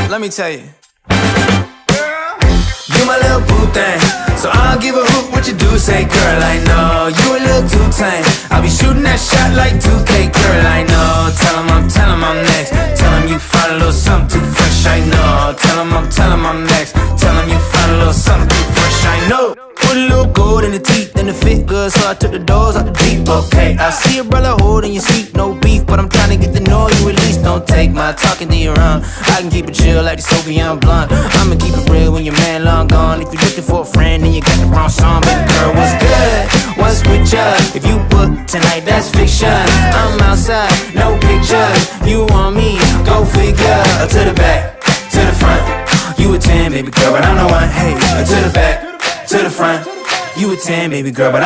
Let me tell you, you my little boo thing, so I don't give a hoot what you do. Say, girl, I know you a little too tame. I'll be shooting that shot like 2K, girl, I know. Tell him I'm next. Tell him you find a little something too fresh, I know. Tell him I'm next. Tell him you find a little something too fresh, I know. Put a little gold in the teeth and it fit good, so I took the doors out the Jeep, okay. I see a brother holding your seat, no beef, but I'm trying to get to know you at least. Don't take my talking to your own. I can keep it chill like the Soviet blunt. I'ma keep it real when your man long gone. If you're looking for a friend then you got the wrong song, baby girl, what's good? What's with ya? If you book tonight, that's fiction. I'm outside, no pictures. You want me, go figure. To the back, to the front. You a 10, baby girl, but I'm the one. Hey, to the back, to the front. You a 10, baby girl, but